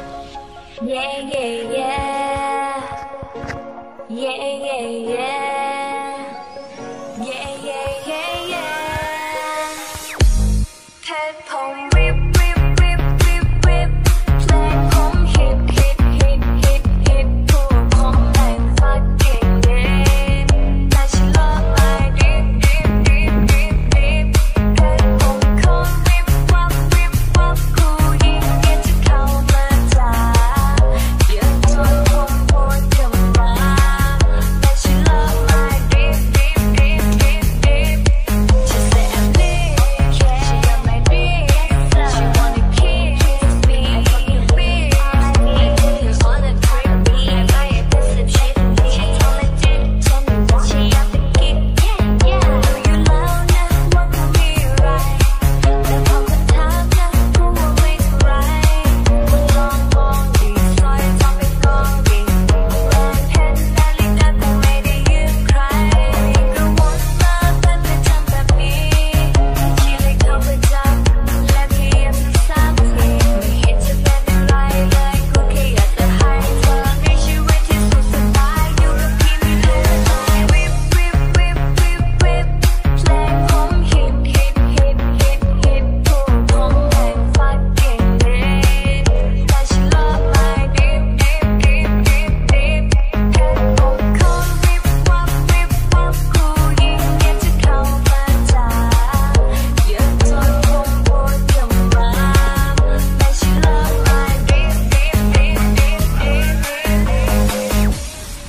Yeah, yeah, yeah. Yeah, yeah, yeah. Yeah, yeah, yeah, yeah. เพชรผมริบริบริบริบริบเพลงผมฮิตฮิตฮิตฮิตฮิตพวกผมแต่งฟัดเก่งเด่นแต่ฉันเลิกไม่ดิบดิบดิบดิบดิบเพชรผมคงริบวับริบวับผู้หญิงอยากจะเข้ามาจ้าเยอะจนผมปวดกำลังแต่ฉันเลิกไม่ดิบดิบดิบดิบดิบ She said I'm big, she got my big fly. She wanna kiss me, I fucking big. I put her on a trip, I buy a piece of shit. She told me tell me what she have to get. Yeah, yeah. Do you love me? Want me right? แต่พอคนถามนะกูว่าไม่เท่าไรมึงลองมองดีซอยทำเป็นกองดีแหวนเพชรนาฬิกาแต่ไม่ได้ยืมใครก็วนมาแต่ไม่ทำแบบนี้ชีเลยเข้าไปจับและเพียงสักทีไม่เห็นจะเป็นอะไรเลยกูแค่อยากจะให้เธอมีชีวิตที่สุขสบายอยู่กับพี่ไม่ให้เวลาวิบวิบวิบวิบวิบเพลงผมฮิตฮิตฮิตฮิตฮิตพวกผมแต่งฟัดเก่งเด่นแต่ฉันเลิกไม่ดิบดิบดิบดิบดิบเพชรผมคงริบวับริบวับผู้หญิงอยากจะเข้ามาจ้าเยอะจนผมปวดกำลังแต่ฉันเลิกไม่ดิบดิบดิบดิบดิบดิบ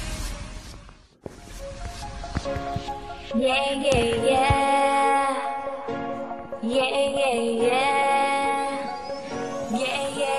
Yeah, yeah, yeah. Yeah, yeah, yeah. Yeah, yeah.